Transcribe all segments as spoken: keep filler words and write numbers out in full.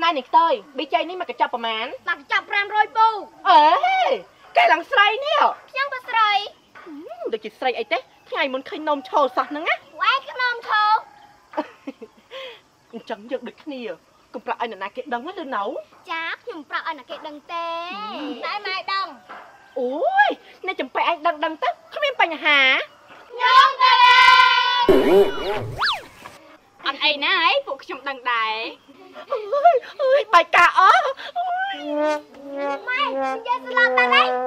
nay này tôi bị chơi ní mà cái chọcประมาณ mà cái chọc ram rồi bu ê cái lằng sậy nè chẳng có sậy được chỉ sậy ấy thế ngày muốn khơi nôm trâu sọt nữa á quay cái nôm trâu chẳng được được nè cùng pra anh là cái đắng nó lên nấu chắc nhưng pra anh là cái đằng tê nãy mai đằng ôi nay chẳng phải anh đằng đằng tết không em phải nhà hả nhông tê anh ấy nè ấy phụ trong đằng đài ôi ôi bài cả ó mày xin chơi xin lo ta đấy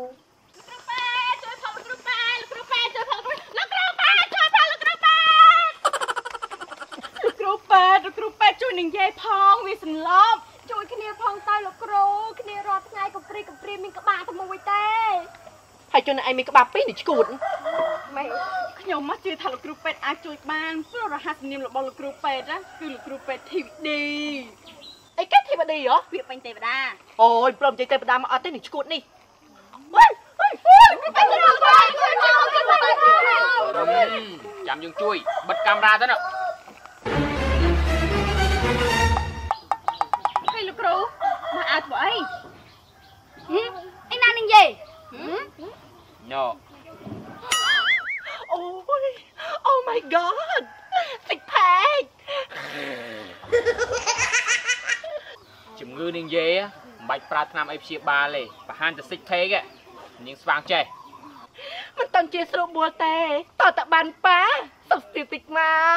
ครูเป็ดช่วยหนึ่งเย่พองวิสันลบช่วยគ្នាផងតើលោកគ្រូគ្នារាល់ថ្ងៃកំព្រីកំព្រីមានក្បាលទៅមួយទេហើយជួយឯងមានក្បាលពីរនេះឈួតម៉េចខ្ញុំមកជឿថាលោកគ្រូเป็ดអាចជួយបានព្រោះរហ័សនាមរបស់លោកគ្រូเป็ดណាគឺលោកគ្រូเป็ดធីវឌីអីគេធីវឌីហ៎ពាក្យពេញទេវតាអូយព្រមចេញទេវតាមកអត់ទេនេះឈួតនេះចាំយើងជួយបិទកាមេរ៉ាទៅណាលោកគ្រូមកអើធ្វើអីឯណានឹងយេញ៉ោអូយ Oh my god សិចផែកជំងឺនាងយេមិនបាច់ប្រើថ្នាំអីព្យាបាលទេប្រហែលតែសិចផេកនាងស្វាងចេះមិនតាន់ជាស្រួលបួលទេតើតបានប៉ាសុខស្ទីតិចមក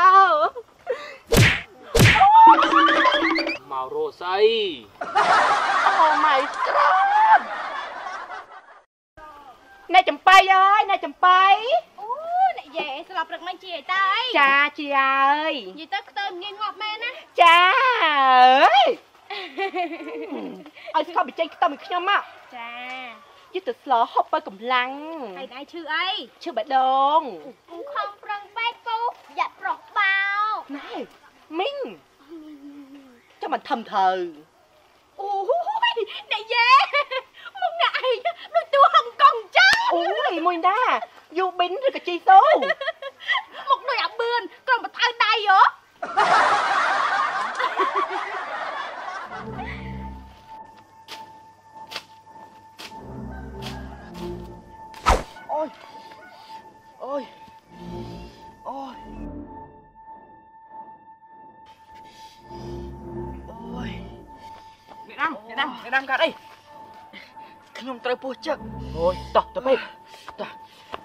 មករស់ស្អី Oh my god អ្នកចំបៃអើយអ្នកចំបៃអូអ្នកយេស្លាប់ព្រឹកមិនជាអីតើអីចាជាអើយនិយាយទៅខ្ទើងាយងាប់មែនណាចាអើយឲ្យស្គប់បញ្ចេញខ្ទើមួយខ្ញុំមកចាយឺតទៅស្លោហប់ទៅកម្លាំងហើយដៃឈឺអីឈឺបេះដូងពូខំប្រឹងបែកពូយ៉ាត់ប្រុសបោណែមីងចាំមិនធំទៅអូយអ្នកយេមុខអ្នកឯងដូចតួហុងកុងចឹងអូយមួយណាយូប៊ីនឬក៏ជីសូមុខដូចអាបឿនក្រុមបថៅដៃហ៎អូយអូយអូយអូយអ្នកដាំអ្នកដាំអ្នកដាំកាត់អីខ្ញុំត្រូវពោះចឹកអូយតោះទៅពេកតោះ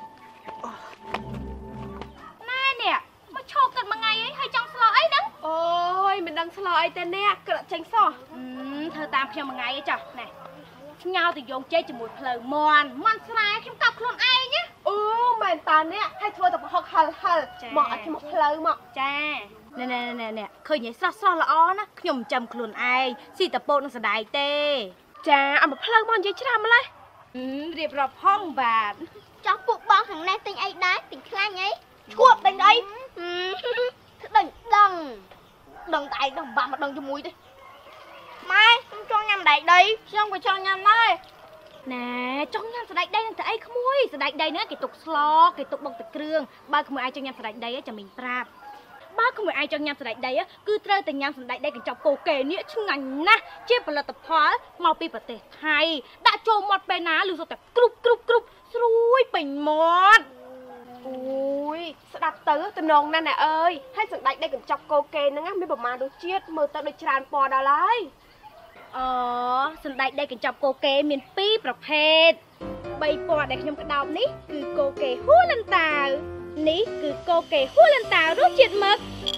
ណែនេះមកឈោកគិតមួយថ្ងៃអីហើយចង់ស្លោអីហ្នឹងអូយមិនដឹងស្លោអីទេអ្នកក្រឹកចេញសោះធ្វើតាមខ្ញុំមួយថ្ងៃឯងចាស់ណែឆ្ងោទៅយងជ័យជាមួយផ្លូវមន់មន់ស្រែខ្ញុំកាប់ខ្លួនឯងណាអូមែនតាអ្នកឲ្យធ្វើតែប្រហុកហិលហិលមកឲ្យខ្ញុំផ្លូវមកចាណែណែណែណែឃើញឯស្រស់ស្រស់ល្អណាខ្ញុំចាំខ្លួនឯងស៊ីតពោតនឹងសដៃទេចាឲ្យមកផ្លូវមកនិយាយច្រើនម្លេះរៀបរាប់ផងបាទចង់ពួកបងខាងនេះទិញអីដែរទិញខ្លាញ់អីឈួបទិញអីដឹងដឹងដឹងតែឯងដឹងបាក់មកដឹងជាមួយទេម៉ែខ្ញុំចង់ញ៉ាំសណ្ដែកដីខ្ញុំក៏ចង់ញ៉ាំដែរណែចង់ញ៉ាំសណ្ដែកដីនឹងតែអីក្មួយសណ្ដែកដីហ្នឹងគេទុកស្លគេទុកបុកទឹកគ្រឿងបើក្មួយឯងចង់ញ៉ាំសណ្ដែកដីចាំមីងប្រាប់បើក្មួយឯងចង់ញ៉ាំសណ្ដែកដីគឺត្រូវតែញ៉ាំសណ្ដែកដីកញ្ចប់គោកេនេះឆ្ងាញ់ណាស់ជាផលិតផលមកពីប្រទេសថៃដាក់ចូលមាត់ពេលណាលឺសុទ្ធតែគ្រប់គ្រប់គ្រប់ស្រួយពេញមាត់អូយស្ដាប់ទៅតំណងណាស់ណែអើយហើយសណ្ដែកដីកញ្ចប់គោកេហ្នឹងមានប្រមាណរសជាតិមើលទៅដូចច្រើនពណ៌ដល់ហើយអូសណ្ដែកដីកញ្ចប់គោកេមានពីរប្រភេទបីពណ៌ដែលខ្ញុំក្តោបនេះគឺគោកេហួរលន្តាវនេះគឺគោកេហួរលន្តាវរសជាតិមឹក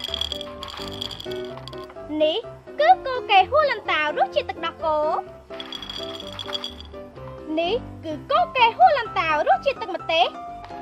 នេះគឺគោកេហួរលន្តាវរសជាតិទឹកដោះគោនេះគឺគោកេហួរលន្តាវរសជាតិទឹកម្ទេស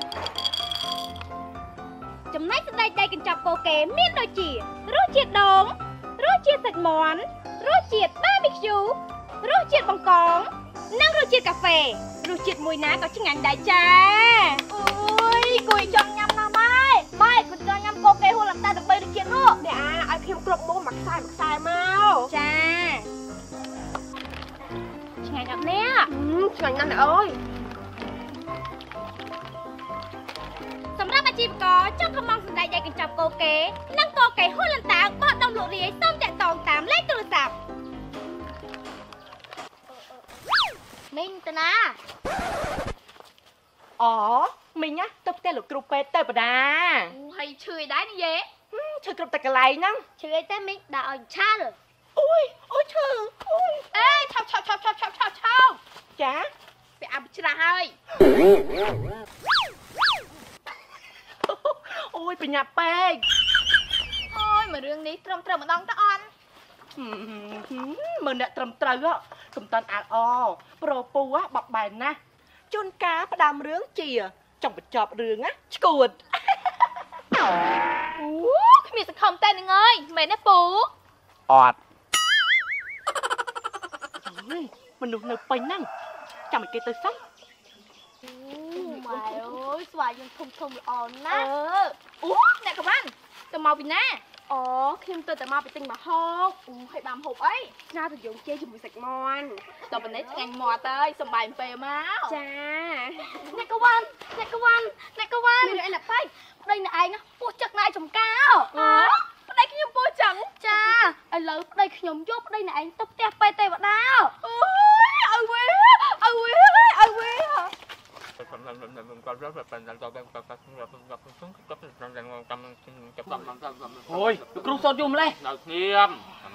ចំណែកសណ្ដែកដីកញ្ចប់គោកេមានដូចជារសជាតិដូងរសជាតិសាច់មាន់រសជាតិបាប៊ីខ្ជូរសជាតិបង្កងនិងរសជាតិកាហ្វេរសជាតិមួយណាក៏ឆ្ងាញ់ដែរចាអូយគួយចង់ញ៉ាំណាស់ម៉ែម៉ែគួយចង់ញ៉ាំគោកេហួរលន្តាវដើម្បីរសជាតិនោះអ្នកអាឲ្យខ្ញុំគ្រប់មុខមួយខ្សែមួយខ្សែមកចាឆ្ងាញ់អត់នេះឆ្ងាញ់ណាស់អ្នកអើយសម្រាប់អាជីវករចង់កម្មង់សណ្ដែកដីកញ្ចប់គោកេនិងគោកេហួរលន្តាវបោះដុំលក់រាយសូមតាក់ទងតាមលេខទូរស័ព្ទ 0 mình tên à อ๋อមីងណាទៅផ្ទះលោកគ្រូពេទ្យទៅបដា hay chửi đáy như vậy ឈឺគ្រប់តែកន្លែងហ្នឹង chửi tên mình đã ở cha rồi អូយអូយឈឺអូយ ê chọc chọc chọc chọc chọc chọc chọc ចា bị áp chả hơi អូយបញ្ញាប់ពេក thôi mà đường ní trầm trầm mà đong ta on មើលអ្នកត្រឹមត្រូវកំតាន់អាអប្រពូបបបែនណាជួនកាលផ្ដាំរឿងជាចង់បញ្ចប់រឿងណាឈួត Ủa, mày sẽ không tên anh ơi, mày nè bố អត់មនុស្សនៅពេញហ្នឹងចាំឲ្យគេទៅសោះ Mày ơi, xoài dân thùng thùng ổn á Ờ, ủa, nè các bạn, tao mau bị nè Ồ, khi tôi tao mau bị tinh mà hốt Ủa, hay bàm hụt ấy Ra tao dùng chê cho mùi sạch mòn Tao bên đấy ngang mò tới, xong bài phê máu Chà Nè các bạn, nè các bạn, nè các bạn Mày nói là phải, đây là ai nó, bố chắc này trồng cao Hả? Đây cái nhóm bố chẳng Chà, ai lớn, đây cái nhóm dốt, đây là anh tóc tép bê tê vào đao Ôi, ơi quê, ơi quê, ơi quê Ôi, cú sốt chung lên. Nào nghiêm.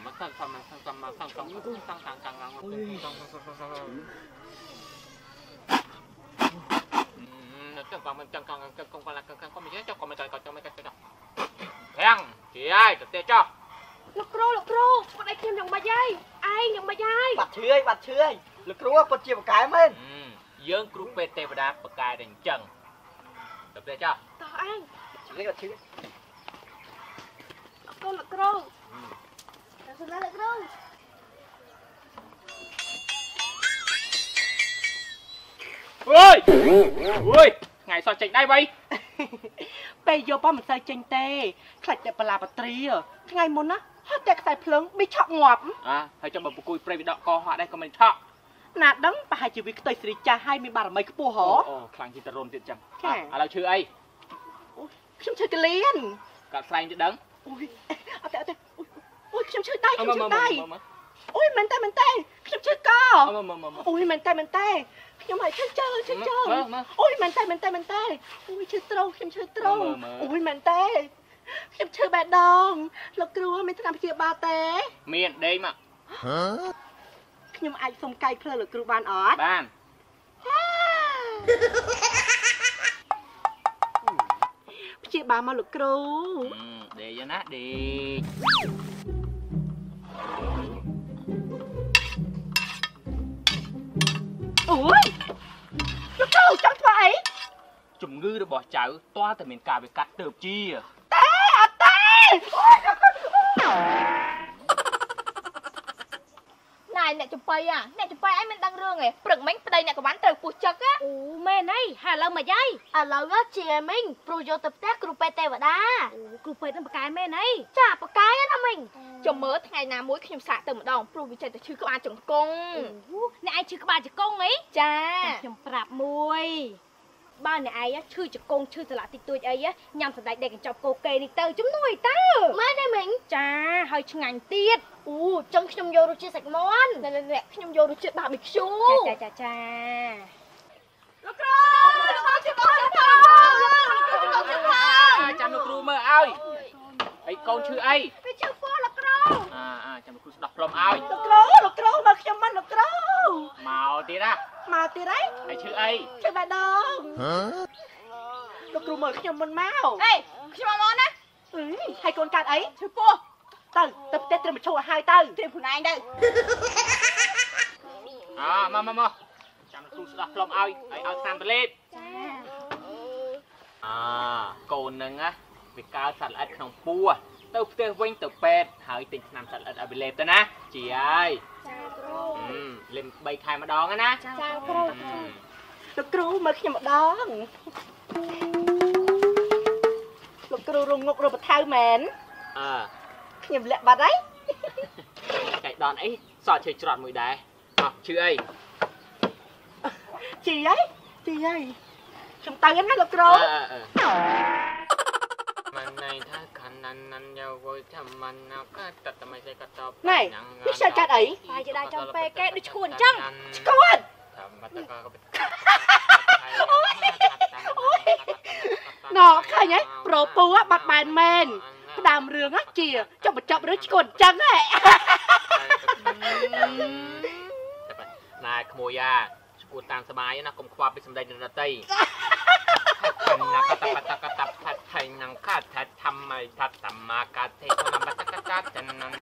Thằng, chị ơi, tự cho. Lục rô, lục rô, con đây thêm nhầm bà dây Ai nhầm bà dây បាត់ឈឿយបាត់ឈឿយលោកគ្រូពិតជាបកកែមែនយើងគ្រូពេទ្យទេវតាបកាយតែអញ្ចឹងទៅទេចោះ Tao anh ឈឿយបាត់ឈឿយ Lục rô, lục rô Tao xuống ra lục rô អើយអើយថ្ងៃសោះចេញដៃបីពេលយកប៉មិនសូវចេញទេខ្លាច់តែបលាបត្រីថ្ងៃមុនណាហត់តែខ្សែភ្លើងប៊ីឆក់ងាប់អើហើយចាំបើប្រគួយព្រៃវិដកកហោះដែរក៏មិនឆក់ណាដឹងប្រហែលជាវាខ្ទុយស្រីចាស់ហើយមានបារមីខ្ពស់ហ៎អូខ្លាំងជាងតរុនទៀតចឹងចា៎ឥឡូវឈឺអីខ្ញុំឈឺកលៀនកាត់ស្លែងទៅដឹងអូយអត់ទេអត់ទេអូយខ្ញុំឈឺដៃខ្ញុំឈឺដៃមើលអូយមែនតែមែនតែខ្ញុំឈឺកមើលមើលមើលអូយមែនតែមែនតែខ្ញុំហើយឈឺជើឈឺជើមើលមើលអូយមែនតែមែនតែមែនតែអូយឈឺត្រង់ខ្ញុំឈឺត្រង់មើលមើលអូយមែនតែខ្ញុំឈឺបេះដូងលោកគ្រូមានថ្នាំព្យាបាលទេមានដេកមកខ្ញុំអាចសុំកាយផ្លូវលោកគ្រូបានអត់បានព្យាបាលមកលោកគ្រូដេកណាដេកអូយលោកគ្រូចង់ធ្វើអីជំងឺរបស់ចៅទាល់តែមានការវាកាត់ទៅជាទេអត់ទេអូយ Này nè chụp bay à, nè chụp bay ấy mình đang rương này Prừng mấy đây nè các bạn trời phụt chất á Ủa mê này, hà lâu mà dây À lâu á chị em mình, pro vô tập tác group pê tê vào đá Ủa group pê tê bà cái mê này Chà bà cái á mình Cho mớ ngày nào mỗi khi nhầm xạ từ một đồng Pro vì chơi ta chưa có ai chồng cung Nè ai chưa có bà chồng cung ấy Chà Nhầm prạp mùi Ba này ai á, chưa chồng cung, chưa thật lạ tịch tôi ấy á Nhằm thật đại đẹp chọc cô kê đi tơ chúng nuôi tơ Mê đây mình Chà, hơi chừng ngành tiết Ủa, chân khi nhầm vô rồi chia sạch món Nè nè nè, khi nhầm vô rồi chia bà bịch xú Chà chà chà chà Lúc rồi, lúc rồi, chụp bóng chụp bóng chụp bóng ចាំលោកគ្រូមើលឲ្យអីកូនឈឺអីវាជើហ្វលោកគ្រូអើអើចាំលោកគ្រូស្ដោះព្រមឲ្យលោកគ្រូលោកគ្រូមកខ្ញុំមកលោកគ្រូមកទៀតណាមកទៀតហើយហើយឈឺអីជួយបេះដូងលោកគ្រូមើលខ្ញុំមុនមកអេខ្ញុំមកណាអឺហើយកូនកាត់អីឈើពោះទៅទៅផ្ទះត្រឹមឈោឲ្យហើយទៅត្រៀមខ្លួនឯងទៅអើមកមកមកចាំលោកគ្រូស្ដោះព្រមឲ្យហើយឲ្យតាមតលេបចាអើកូននឹងណាវាកើតសត្វល្អិតក្នុងពោះទៅផ្ទះវិញទៅពេទ្យហើយទិញថ្នាំសត្វល្អិតឲ្យវាលេបទៅណាជីហើយចាគ្រូលេបបីខែម្ដងណាចាគ្រូលោកគ្រូមើលខ្ញុំម្ដងលោកគ្រូរងងុករំបថៅមែនអើខ្ញុំលាក់បាត់ហើយចៃដនអីសក់ឈើច្រត់មួយដែរអោះឈឺអីជីហើយជីហើយខ្ញុំទៅណាលោកគ្រូมันในท่าขันนั้นนั้นยาวไว้ทำมันเอาก็ตัดทำไมใช่กระตอบនេះវាខ្ជិលកាត់អីបាយជាដៃចំពេកែដូចឈួនអញ្ចឹងស្គាល់ทำมาตะกาก็เป็นណ៎ឃើញហ៎ប្រពូបាត់បែនមែនផ្ដើមរឿងជាចុះបញ្ចប់រឿងឈួតចឹងហ៎นายขโมยาชกูตามสบายนะกลมความเป็นสมเด็จนรตีขันนักตับตับตับผัดไทยนังข้าทัดทำไมทัดตัมมากาเทศนำบัตรกัดจันนัน